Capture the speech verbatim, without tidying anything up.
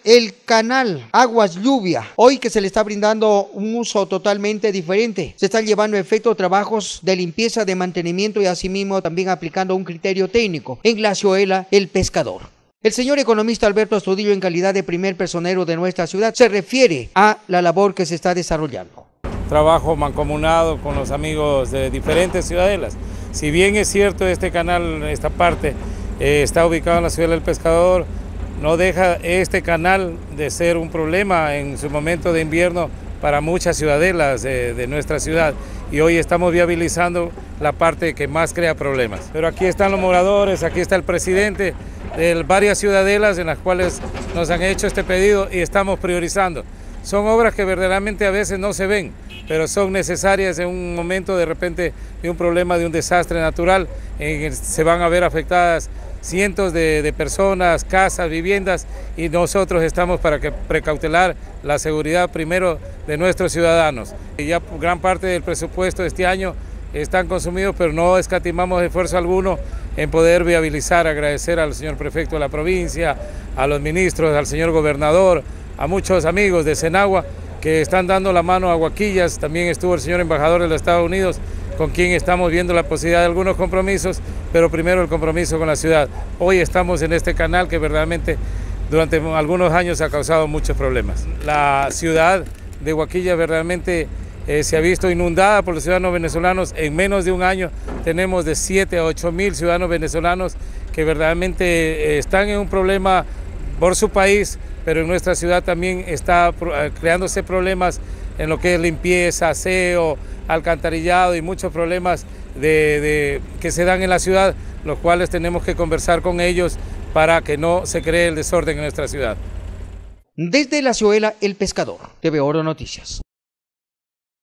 El canal Aguas Lluvia, hoy que se le está brindando un uso totalmente diferente, se están llevando a efecto trabajos de limpieza, de mantenimiento y asimismo también aplicando un criterio técnico en la ciudad El Pescador. El señor economista Alberto Astudillo, en calidad de primer personero de nuestra ciudad, se refiere a la labor que se está desarrollando. Trabajo mancomunado con los amigos de diferentes ciudadelas. Si bien es cierto, este canal, esta parte, eh, está ubicado en la ciudad del Pescador, no deja este canal de ser un problema en su momento de invierno para muchas ciudadelas de, de nuestra ciudad, y hoy estamos viabilizando la parte que más crea problemas. Pero aquí están los moradores, aquí está el presidente de varias ciudadelas en las cuales nos han hecho este pedido y estamos priorizando. Son obras que verdaderamente a veces no se ven, pero son necesarias en un momento de repente de un problema, de un desastre natural, en el que se van a ver afectadas cientos de, de personas, casas, viviendas, y nosotros estamos para que precautelar la seguridad primero de nuestros ciudadanos. Y ya gran parte del presupuesto de este año están consumidos, pero no escatimamos esfuerzo alguno en poder viabilizar. Agradecer al señor prefecto de la provincia, a los ministros, al señor gobernador, a muchos amigos de Senagua que están dando la mano a Huaquillas. También estuvo el señor embajador de los Estados Unidos, con quien estamos viendo la posibilidad de algunos compromisos, pero primero el compromiso con la ciudad. Hoy estamos en este canal que verdaderamente durante algunos años ha causado muchos problemas. La ciudad de Huaquillas verdaderamente eh, se ha visto inundada por los ciudadanos venezolanos. En menos de un año tenemos de siete a ocho mil ciudadanos venezolanos que verdaderamente eh, están en un problema por su país, pero en nuestra ciudad también está creándose problemas en lo que es limpieza, aseo, alcantarillado y muchos problemas de, de, que se dan en la ciudad, los cuales tenemos que conversar con ellos para que no se cree el desorden en nuestra ciudad. Desde la ciudad El Pescador, T V Oro Noticias.